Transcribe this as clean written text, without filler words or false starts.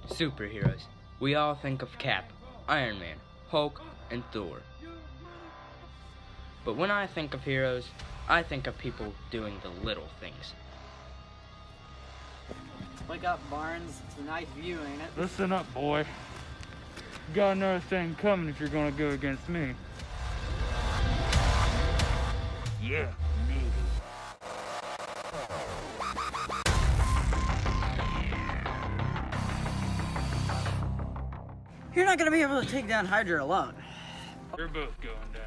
Superheroes. We all think of Cap, Iron Man, Hulk, and Thor. But when I think of heroes, I think of people doing the little things. Wake up, Barnes. It's a nice view, ain't it? Listen up, boy. You got another thing coming if you're gonna go against me. Yeah, maybe. You're not gonna be able to take down Hydra alone. They're both going down.